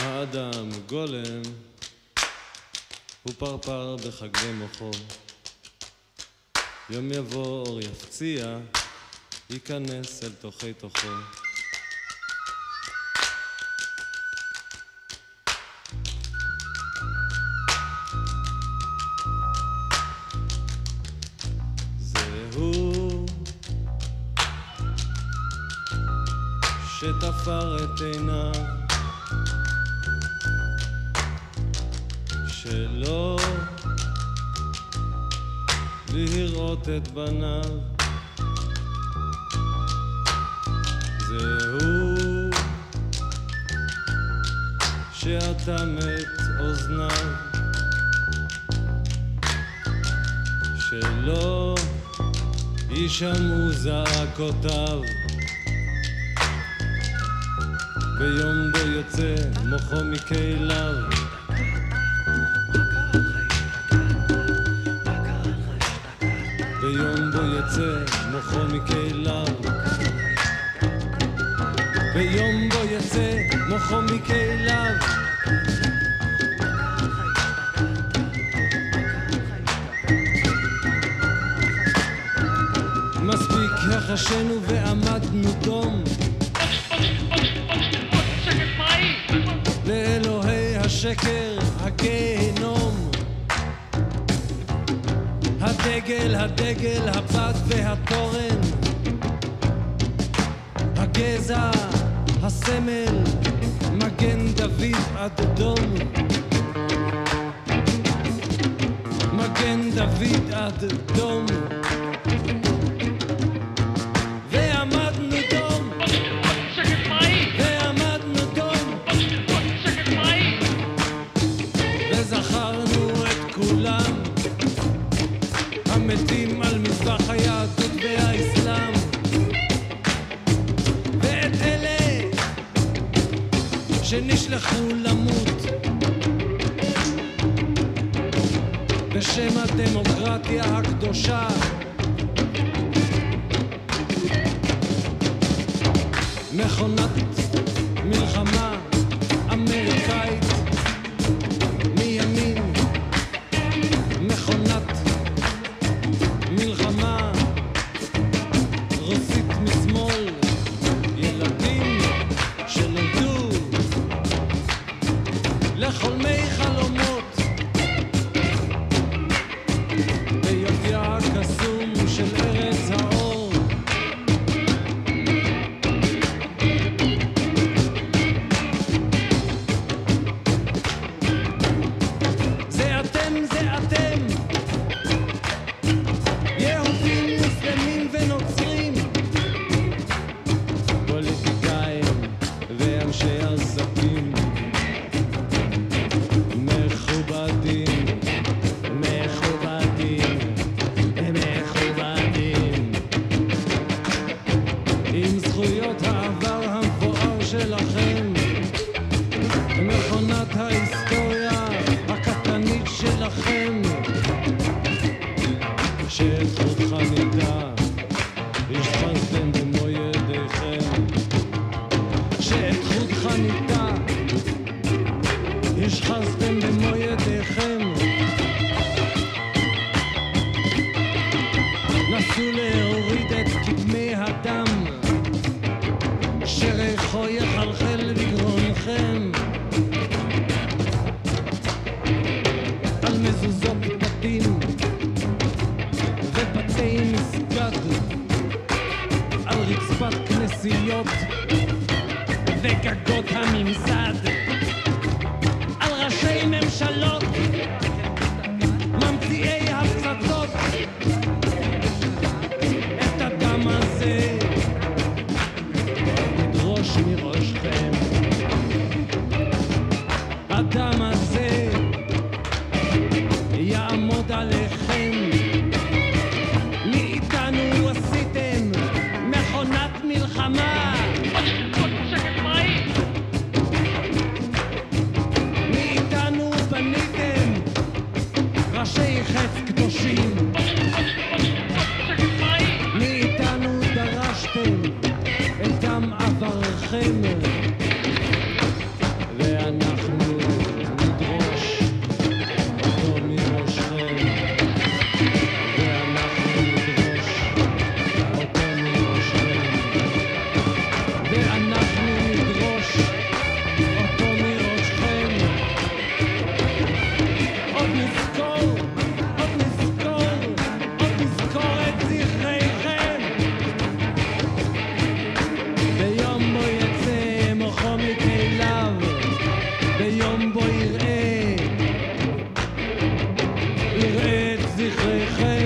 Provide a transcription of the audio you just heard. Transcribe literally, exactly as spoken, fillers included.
האדם גולם הוא פרפר בחגבי מוחו, יום יבוא אור יפציע ייכנס אל תוכי תוכו. זהו שתפר את עיניו שלא לראות את בניו, זהו שאטם את אוזניו שלא יישמעו זעקותיו, ביום בו יוצא מוחו מכליו, ביום בו יצא מוחו מכליו, ביום בו יצא מוחו מכליו. מספיק החשנו ועמדנו דום לאלוהי השקר הגיהנום, הדגל, הדגל, הבת והתורן, הגזע, הסמל, מגן דוד עד דום, מגן דוד עד דום. ועמדנו דום, ועמדנו דום, וזכרנו את כולם המתים על מזבח היהדות והאסלאם, ואת אלה שנשלחו למות בשם הדמוקרטיה הקדושה, מכונת מלחמה אמריקאית מימין, מכונת מלחמה רוסית משמאל, ילדים שנולדו לחולמי חלומות ביופייה הקסום של ארץ האור. זה אתם, זה אתם, יהודים, מוסלמים ונוצרים, פוליטיקאים ואנשי עסקים, מכובדים, מכובדים, מכובדים, עם זכויות העבר המפואר שלכם, מכונת ההיסטוריה הקטנית שלכם, שאת חודך נדע השחזתם במו ידיכם, שאת חודך נדע השחזתם במו ידיכם. נסו להוריד את כתמי הדם שריחו יחלחל לגרונכם, על מזוזות בתים ובתי מסגד, על רצפת כנסיות וגגות הממסד, על ראשי ממשלות ממציאי הפצצות, את הדם הזה נדרוש מראשכם, הדם הזה יעמוד עליכם. מאיתנו עשיתם מכונת מלחמה, נזכיר את זכריכם